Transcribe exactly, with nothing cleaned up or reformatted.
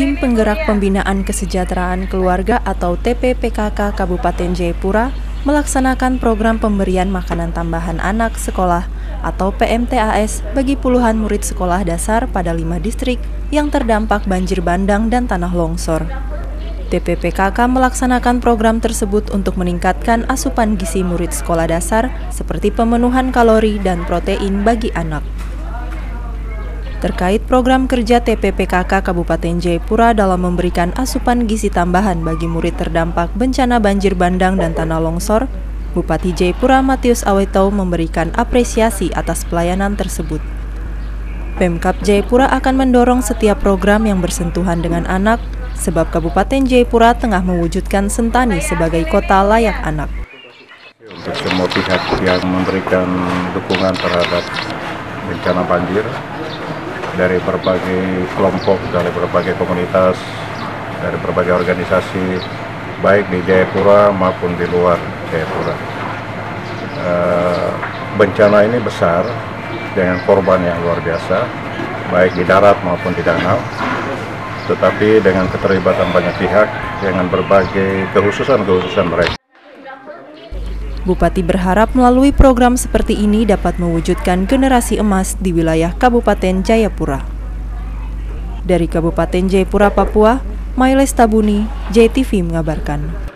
Tim Penggerak Pembinaan Kesejahteraan Keluarga atau T P P K K Kabupaten Jayapura melaksanakan program pemberian makanan tambahan anak sekolah atau P M T A S bagi puluhan murid sekolah dasar pada lima distrik yang terdampak banjir bandang dan tanah longsor. T P P K K melaksanakan program tersebut untuk meningkatkan asupan gizi murid sekolah dasar seperti pemenuhan kalori dan protein bagi anak. Terkait program kerja T P P K K Kabupaten Jayapura dalam memberikan asupan gizi tambahan bagi murid terdampak bencana banjir bandang dan tanah longsor, Bupati Jayapura Matius Awetau memberikan apresiasi atas pelayanan tersebut. Pemkab Jayapura akan mendorong setiap program yang bersentuhan dengan anak, sebab Kabupaten Jayapura tengah mewujudkan Sentani sebagai kota layak anak. Untuk semua pihak yang memberikan dukungan terhadap bencana banjir, dari berbagai kelompok, dari berbagai komunitas, dari berbagai organisasi, baik di Jayapura maupun di luar Jayapura. E, bencana ini besar, dengan korban yang luar biasa, baik di darat maupun di danau, tetapi dengan keterlibatan banyak pihak, dengan berbagai kehususan-kehususan mereka. Bupati berharap melalui program seperti ini dapat mewujudkan generasi emas di wilayah Kabupaten Jayapura. Dari Kabupaten Jayapura, Papua, Mailes Tabuni, J T V mengabarkan.